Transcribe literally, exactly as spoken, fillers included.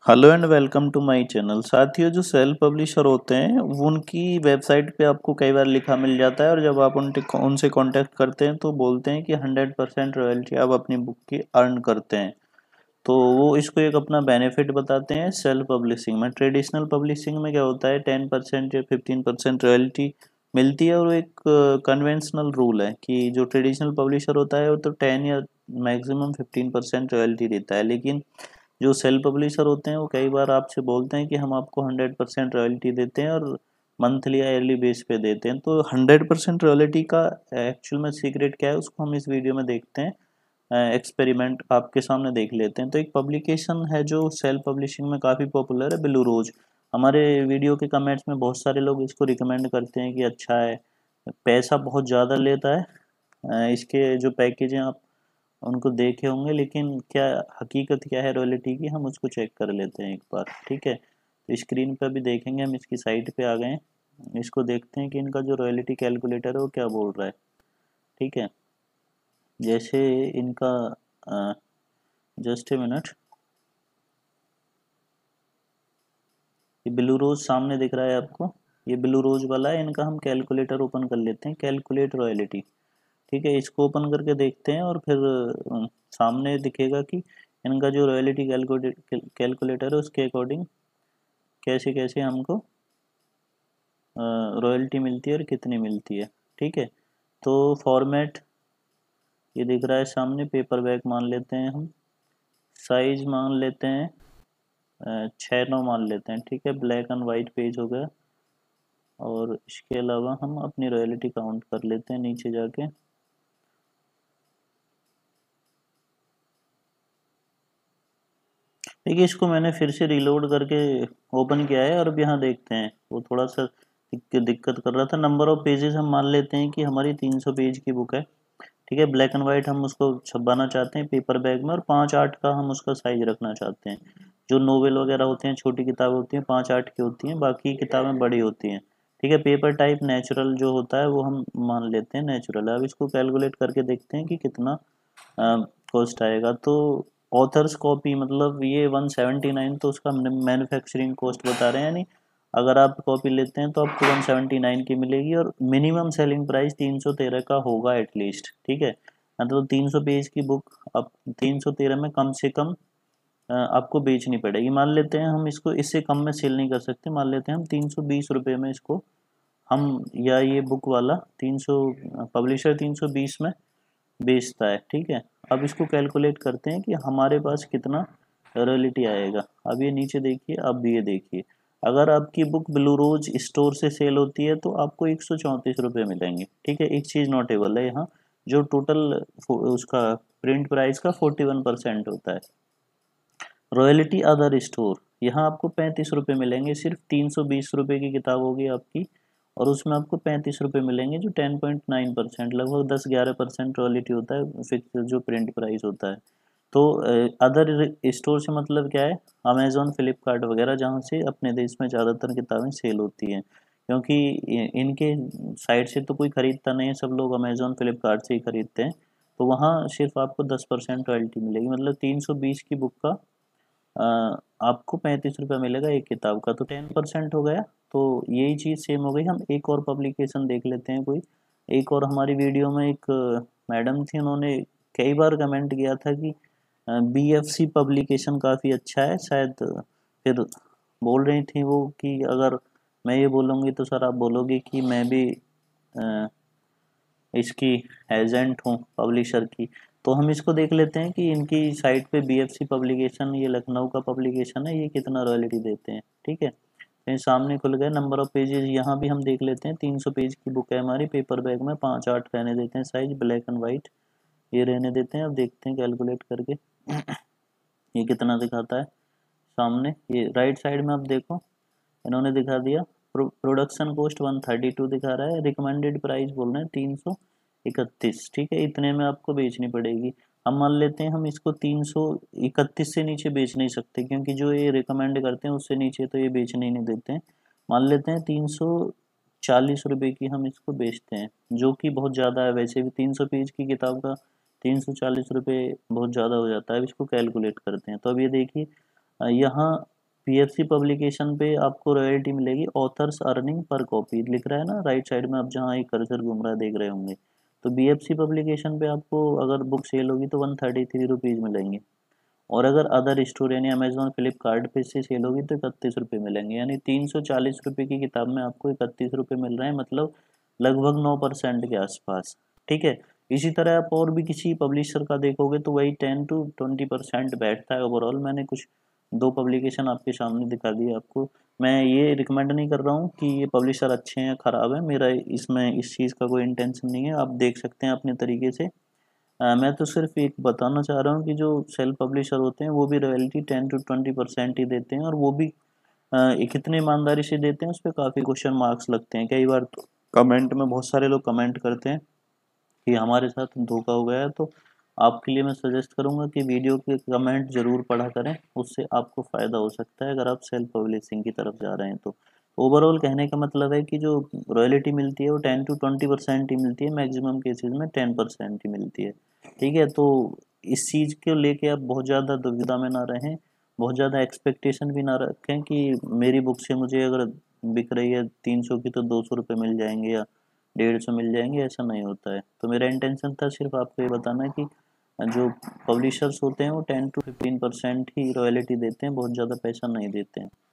Hello and welcome to my channel. साथियों, जो self publisher होते हैं वो उनकी वेबसाइट पे आपको कई बार लिखा मिल जाता है और जब आप उनसे उनसे कांटेक्ट करते हैं तो बोलते हैं कि हंड्रेड परसेंट रॉयल्टी आप अपनी बुक की अर्न करते हैं। तो वो इसको एक अपना बेनिफिट बताते हैं सेल्फ पब्लिशिंग में। ट्रेडिशनल पब्लिशिंग में क्या होता है, टेन परसेंट या फिफ्टीन परसेंट रॉयल्टी मिलती है और वो एक कन्वेंशनल रूल है कि जो ट्रेडिशनल पब्लिशर होता है वो तो टेन या मैक्सिमम फिफ्टीन परसेंट रॉयल्टी देता है। लेकिन जो सेल्फ पब्लिशर होते हैं वो कई बार आपसे बोलते हैं कि हम आपको हंड्रेड परसेंट रॉयल्टी देते हैं और मंथली या ईयरली बेस पे देते हैं। तो हंड्रेड परसेंट रॉयल्टी का एक्चुअल में सीक्रेट क्या है उसको हम इस वीडियो में देखते हैं। एक्सपेरिमेंट आपके सामने देख लेते हैं। तो एक पब्लिकेशन है जो सेल्फ पब्लिशिंग में काफ़ी पॉपुलर है, ब्लू रोज। हमारे वीडियो के कमेंट्स में बहुत सारे लोग इसको रिकमेंड करते हैं कि अच्छा है, पैसा बहुत ज़्यादा लेता है। अ, इसके जो पैकेज हैं आप उनको देखे होंगे, लेकिन क्या हकीकत क्या है रॉयल्टी की, हम उसको चेक कर लेते हैं एक बार। ठीक है, तो स्क्रीन पर भी देखेंगे, हम इसकी साइट पे आ गए हैं। इसको देखते हैं कि इनका जो रॉयल्टी कैलकुलेटर है वो क्या बोल रहा है। ठीक है, जैसे इनका जस्ट ए मिनट, ये ब्लू रोज सामने दिख रहा है आपको, ये ब्लू रोज वाला है। इनका हम कैलकुलेटर ओपन कर लेते हैं, कैलकुलेट रॉयल्टी। ठीक है, इसको ओपन करके देखते हैं और फिर अ, सामने दिखेगा कि इनका जो रॉयल्टी कैलकुलेट कैलकुलेटर है उसके अकॉर्डिंग कैसे कैसे हमको रॉयल्टी मिलती है और कितनी मिलती है। ठीक है, तो फॉर्मेट ये दिख रहा है सामने, पेपर बैग मान लेते हैं हम। साइज मान लेते हैं अ, छः नौ मान लेते हैं। ठीक है, ब्लैक एंड वाइट पेज हो गया। और इसके अलावा हम अपनी रॉयल्टी काउंट कर लेते हैं नीचे जाके। देखिए, इसको मैंने फिर से रीलोड करके ओपन किया है और अब यहाँ देखते हैं वो थोड़ा सा दिक- दिक्कत कर रहा था। नंबर ऑफ पेजेस हम मान लेते हैं कि हमारी तीन सौ पेज की बुक है। ठीक है, ब्लैक एंड वाइट हम उसको छपवाना चाहते हैं पेपर बैग में और पाँच आठ का हम उसका साइज रखना चाहते हैं। जो नोवेल वगैरह होते हैं, छोटी किताबें होती हैं, पाँच आठ की होती हैं, बाकी किताबें बड़ी होती हैं। ठीक है, पेपर टाइप नेचुरल जो होता है वो हम मान लेते हैं नेचुरल। अब इसको कैलकुलेट करके देखते हैं कि कितना कॉस्ट आएगा। तो ऑथर्स कॉपी मतलब ये वन सेवेंटी नाइन, तो उसका मैन्युफैक्चरिंग कॉस्ट बता रहे हैं, यानी अगर आप कॉपी लेते हैं तो आपको वन सेवेंटी नाइन की मिलेगी और मिनिमम सेलिंग प्राइस तीन सौ तेरह का होगा एटलीस्ट। ठीक है, मतलब तीन सौ पेज की बुक आप तीन सौ तेरह में कम से कम अ, आपको बेचनी पड़ेगी। मान लेते हैं हम इसको इससे कम में सेल नहीं कर सकते, मान लेते हैं हम तीन सौ बीस रुपये में इसको हम, या ये बुक वाला तीन सौ, पब्लिशर तीन सौ बीस में बेचता है। ठीक है, अब इसको कैलकुलेट करते हैं कि हमारे पास कितना रॉयल्टी आएगा। अब ये नीचे देखिए, अब ये देखिए, अगर आपकी बुक ब्लू रोज स्टोर से सेल होती है तो आपको एक सौ चौंतीस रुपये मिलेंगे। ठीक है, एक चीज़ नोटेबल है यहाँ, जो टोटल उसका प्रिंट प्राइस का फोर्टी वन परसेंट होता है। रॉयल्टी अदर स्टोर, यहाँ आपको पैंतीस रुपये मिलेंगे। सिर्फ तीन सौ बीस रुपये की किताब होगी आपकी और उसमें आपको पैंतीस रुपये मिलेंगे, जो टेन पॉइंट नाइन परसेंट, लगभग दस ग्यारह परसेंट रॉयल्टी होता है फिक्स जो प्रिंट प्राइस होता है। तो अदर स्टोर से मतलब क्या है, अमेजोन फ्लिपकार्ट वगैरह, जहाँ से अपने देश में ज़्यादातर किताबें सेल होती हैं। क्योंकि इ- इनके साइड से तो कोई ख़रीदता नहीं है, सब लोग अमेजोन फ्लिपकार्ट से ही खरीदते हैं। तो वहाँ सिर्फ आपको दस परसेंट रॉयल्टी मिलेगी, मतलब तीन सौ बीस की बुक का अ, आपको पैंतीस रुपये मिलेगा एक किताब का, तो टेन परसेंट हो गया। तो यही चीज़ सेम हो गई। हम एक और पब्लिकेशन देख लेते हैं कोई। एक और हमारी वीडियो में एक मैडम थी, उन्होंने कई बार कमेंट किया था कि बी एफ सी पब्लिकेशन काफ़ी अच्छा है शायद। फिर बोल रही थी वो कि अगर मैं ये बोलूँगी तो सर आप बोलोगे कि मैं भी अ, इसकी एजेंट हूँ पब्लिशर की। तो हम इसको देख लेते हैं कि इनकी साइट पे बी एफ सी पब्लिकेशन, ये लखनऊ का पब्लिकेशन है, ये कितना रॉयल्टी देते हैं। ठीक है, तो ये सामने खुल गए। नंबर ऑफ पेजेस यहाँ भी हम देख लेते हैं, तीन सौ पेज की बुक है हमारी, पेपर बैग में पाँच आठ रहने देते हैं, साइज ब्लैक एंड वाइट ये रहने देते हैं। अब देखते हैं कैलकुलेट करके ये कितना दिखाता है। सामने ये राइट साइड में आप देखो, इन्होंने दिखा दिया pro, production cost one thirty two दिखा रहा है, रिकमेंडेड प्राइस बोल रहे हैं तीन सौ इकतीस। ठीक है, इतने में आपको बेचनी पड़ेगी। हम मान लेते हैं हम इसको तीन सौ इकतीस से नीचे बेच नहीं सकते, क्योंकि जो ये रिकमेंड करते हैं उससे नीचे तो ये बेचने ही नहीं देते हैं। मान लेते हैं तीन सौ चालीस रुपये की हम इसको बेचते हैं, जो कि बहुत ज़्यादा है। वैसे भी तीन सौ पेज की किताब का तीन सौ चालीस रुपये बहुत ज़्यादा हो जाता है। अब इसको कैलकुलेट करते हैं। तो अब ये देखिए, यहाँ पीएफसी पब्लिकेशन पे आपको रॉयल्टी मिलेगी ऑथर्स अर्निंग पर कॉपी, लिख रहा है ना राइट साइड में, आप जहाँ एक कर्सर घूम रहा है देख रहे होंगे। तो बीएफसी पब्लिकेशन पे आपको अगर बुक सेल होगी तो वन थर्टी थ्री रुपीज़ मिलेंगे, और अगर अदर स्टोर यानी अमेजोन फ्लिपकार्ट पे से सेल होगी तो इकतीस रुपये मिलेंगे, यानी तीन सौ चालीस रुपये की किताब में आपको इकतीस रुपये मिल रहे हैं, मतलब लगभग नौ परसेंट के आसपास। ठीक है, इसी तरह आप और भी किसी पब्लिशर का देखोगे तो वही टेन टू ट्वेंटी परसेंट बैठता है ओवरऑल। मैंने कुछ दो पब्लिकेशन आपके सामने दिखा दिए आपको। मैं ये रिकमेंड नहीं कर रहा हूँ कि ये पब्लिशर अच्छे हैं ख़राब है, मेरा इसमें इस चीज़ का कोई इंटेंशन नहीं है, आप देख सकते हैं अपने तरीके से। आ, मैं तो सिर्फ एक बताना चाह रहा हूँ कि जो सेल्फ पब्लिशर होते हैं वो भी royalty ten to twenty percent ही देते हैं, और वो भी आ, कितने ईमानदारी से देते हैं उस पर काफ़ी क्वेश्चन मार्क्स लगते हैं। कई बार तो कमेंट में बहुत सारे लोग कमेंट करते हैं कि हमारे साथ धोखा हो गया है, तो आपके लिए मैं सजेस्ट करूंगा कि वीडियो के कमेंट जरूर पढ़ा करें, उससे आपको फ़ायदा हो सकता है अगर आप सेल्फ पब्लिशिंग की तरफ जा रहे हैं तो। ओवरऑल कहने का मतलब है कि जो रॉयल्टी मिलती है वो टेन टू ट्वेंटी परसेंट ही मिलती है, मैक्सिमम केसेस में टेन परसेंट ही मिलती है। ठीक है, तो इस चीज़ को लेके आप बहुत ज़्यादा दुविधा में ना रहें, बहुत ज़्यादा एक्सपेक्टेशन भी ना रखें कि मेरी बुक से मुझे अगर बिक रही है तीन सौ की तो दो सौ रुपये मिल जाएंगे या डेढ़ सौ मिल जाएंगे, ऐसा नहीं होता है। तो मेरा इंटेंशन था सिर्फ आपको ये बताना कि जो पब्लिशर्स होते हैं वो टेन टू फिफ्टीन परसेंट ही रॉयल्टी देते हैं, बहुत ज़्यादा पैसा नहीं देते हैं।